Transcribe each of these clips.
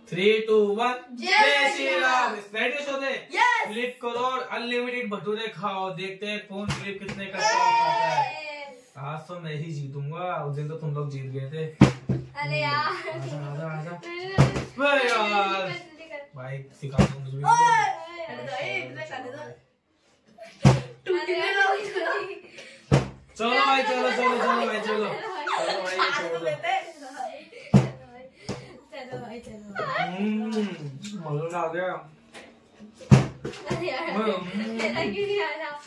3, 2, 1 जय श्री राम। रेडी हो गए? क्लिक करो और अनलिमिटेड भटूरे खाओ। देखते हैं कौन क्लिप कितने का खाता है। आज तो मैं ही जीतूंगा, उस दिन तो तुम लोग जीत गए थे। अरे यार आजा यार भाई सिखा दो मुझे भी। चलो भाई चलो चलो चलो भाई चलो मजा आ गया। अरे यार नहीं आ रहा।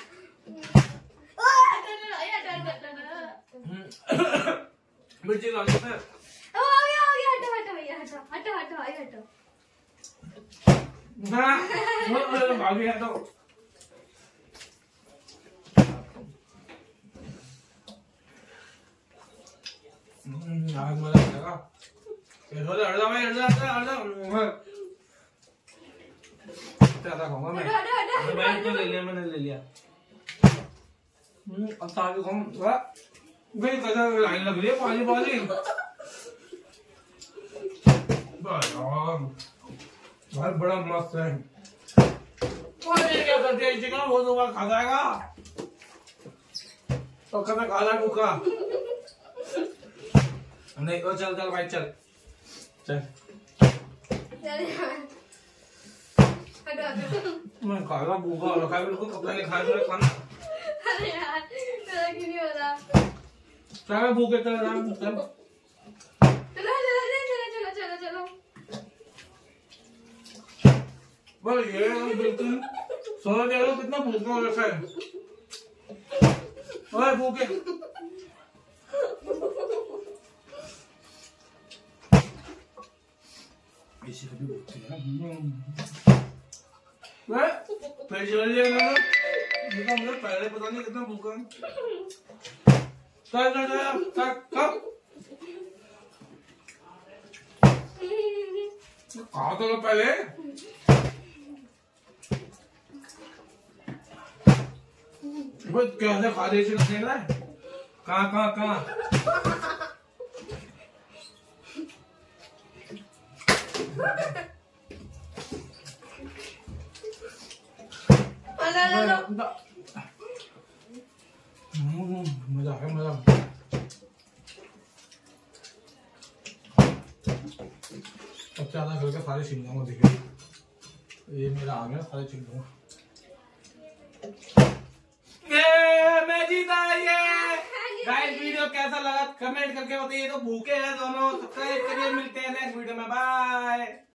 मिर्ची डाल दो। हो गया हटो हटो भैया हटो हटो हटो भाई हटो। भाग गया तो आग मजा आएगा। हट जा भाई हट जा ज्यादा खाऊंगा मैं। भाई तो ले लिया मैंने ले लिया। अब सारे खाऊंगा। भाई कैसा लाइन लग रही है पानी पानी। भाई बड़ा मस्त है। ये क्या करते हैं चिकन वो तो खा जाएगा तो कभी खाना भूखा नहीं। तो चल चल भाई चल चल मैं खाएगा भूखा रखा है बिल्कुल। कपड़ा नहीं खाया मेरे खाना। अरे यार मेरा क्यों नहीं हो रहा। क्या भूखे चल रहा चल चलो बोल ये बिल्कुल सोना दे लो कितना भूखा हो रखा है। ओए भूखे ऐसे कभी भूखे फिर चल जाएगा ना। मुझे पहले पता नहीं कितना भूखा चल चल चल खा तो पहले। कैसे खा रही देख रहा है कहाँ मजा है मजा। सबसे ज्यादा करके सारे छीन लूंगा। देखिए ये मेरा आ गया सारे छीन लूंगा। मैं जीता। ये गाइस वीडियो कैसा लगा कमेंट करके बताइए। तो भूखे हैं दोनों। सब्सक्राइब करिए। मिलते हैं नेक्स्ट वीडियो में। बाय।